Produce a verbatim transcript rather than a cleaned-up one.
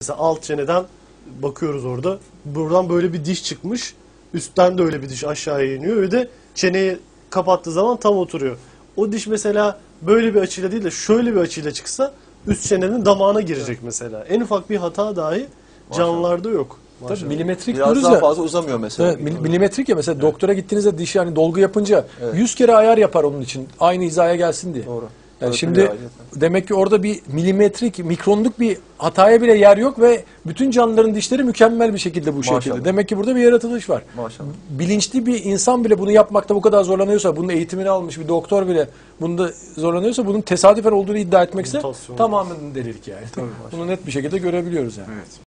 Mesela alt çeneden bakıyoruz orada. Buradan böyle bir diş çıkmış. Üstten de öyle bir diş aşağıya iniyor. Öyle de çeneyi kapattığı zaman tam oturuyor. O diş mesela böyle bir açıyla değil de şöyle bir açıyla çıksa üst çenenin damağına girecek mesela. En ufak bir hata dahi canlılarda yok. Tabii milimetrik Biraz diyoruz daha ya. fazla uzamıyor mesela. Evet, mil- milimetrik ya mesela, evet. Doktora gittiğinizde diş yani dolgu yapınca Evet. yüz kere ayar yapar onun için. Aynı hizaya gelsin diye. Doğru. Yani Evet, şimdi aynen. demek ki orada bir milimetrik, mikronluk bir hataya bile yer yok ve bütün canlıların dişleri mükemmel bir şekilde bu Maşallah. şekilde. Demek ki burada bir yaratılış var. Maşallah. Bilinçli bir insan bile bunu yapmakta bu kadar zorlanıyorsa, bunun eğitimini almış bir doktor bile bunda zorlanıyorsa, bunun tesadüfen olduğunu iddia etmekse Mutasyon. tamamen delilik yani. Bunu net bir şekilde görebiliyoruz yani. Evet.